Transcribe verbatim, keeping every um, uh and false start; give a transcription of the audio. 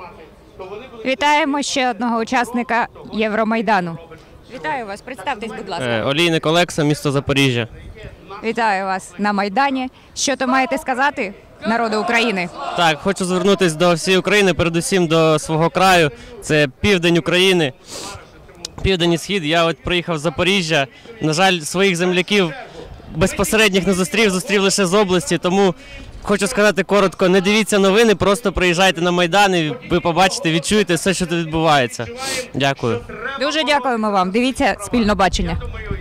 Вітаємо ще одного учасника Євромайдану. Вітаю вас, представтесь, будь ласка. Е, Олійник Олекса, місто Запоріжжя. Вітаю вас на Майдані. Що то маєте сказати народу України? Так, хочу звернутися до всієї України, передусім до свого краю. Це південь України, південь і схід. Я от приїхав з Запоріжжя. На жаль, своїх земляків безпосередніх не зустрів, зустрів лише з області, тому хочу сказати коротко, не дивіться новини, просто приїжджайте на Майдан і ви побачите, відчуєте все, що тут відбувається. Дякую. Дуже дякуємо вам. Дивіться спільно бачення.